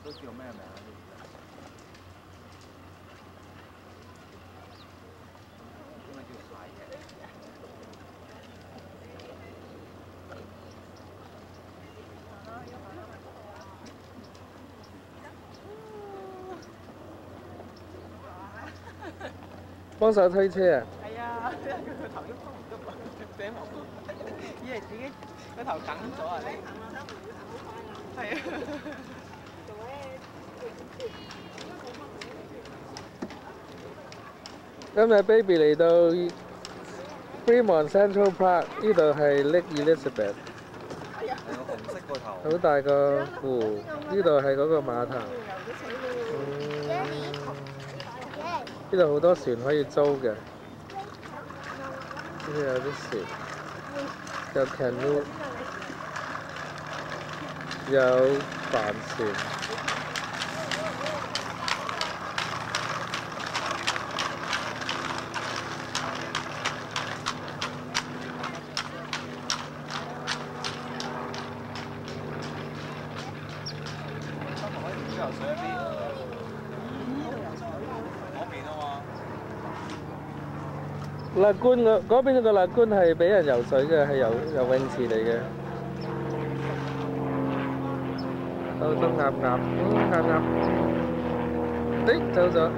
都叫咩名啊？應該叫蟹嘅。 幫手推車啊！ 係啊，因為佢個頭喐都唔喐啊，寫冇，以為自己個頭梗咗啊！你係啊。 今日 baby 嚟到 Fremont Central Park， 呢度係 Lake Elizabeth， 係啊，係個紅色個頭。 好大個湖，呢度係嗰個碼頭。呢度好多船可以租嘅，呢度有啲船，有 canoe， 有帆船。 游水一邊，嗰邊啊嘛。 勒官嗰邊個勒官係俾人游水嘅，係游泳池嚟嘅。到鴨鴨，鴨鴨，誒走咗。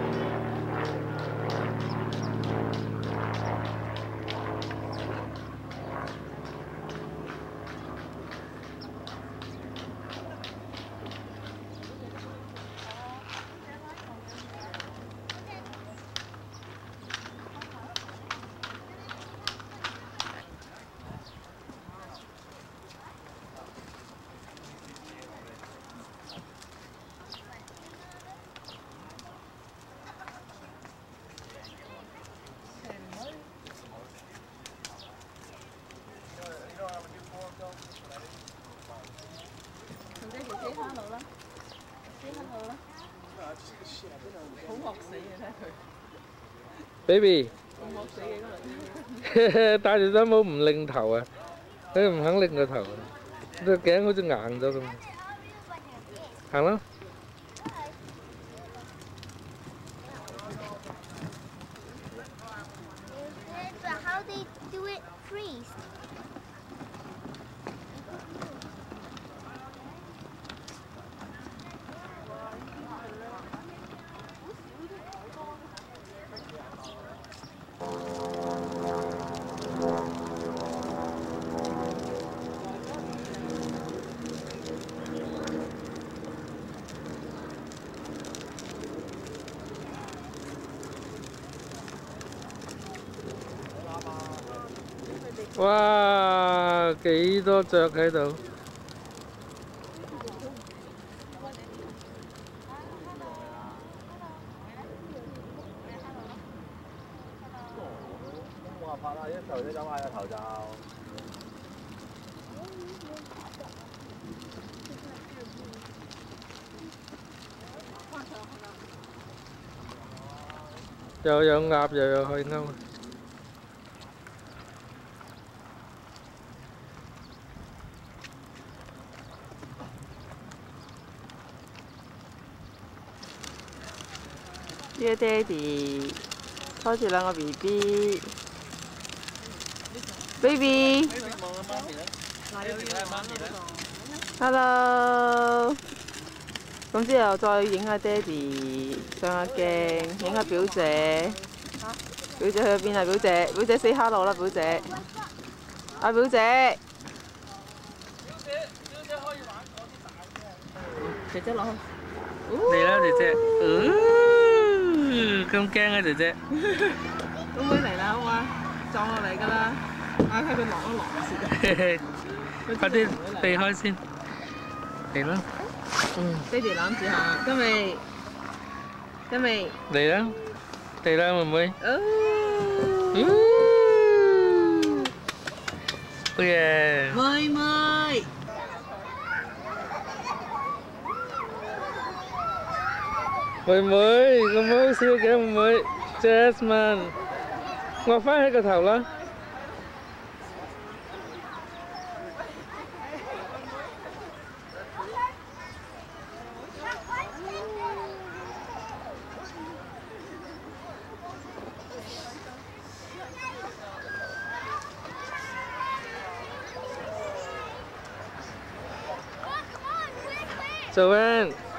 好惡死嘅睇佢 ，baby， 咁惡死嘅嗰戴住頂帽唔擰頭啊！佢唔肯擰個頭，個頸好似硬咗咁。行啦。 How they do it freeze? 哇！幾多雀喺度？ 冇辦法啦，一頭都走埋個頭就。 又有鴨又有海鷗。 呢個爹哋拖住兩個 BB，baby，hello，咁之後再影下爹哋，上下鏡，影下表姐。表姐去咗邊啊？表姐，表姐 say hello 啦，表姐。啊，表姐。姐姐攞去。 嚟啦，姐姐。咁驚啊，姐姐！ 咁妹嚟啦，好嘛？撞落嚟㗎啦！啊，睇佢落一落先。 快啲避開先。嚟啦。 爹哋攬住下，今日嚟啦，嚟啦，妹妹。好嘢！ 妹妹。 妹妹咁好笑嘅妹妹 ，Jasmine， 我翻起個頭啦。 Joanne。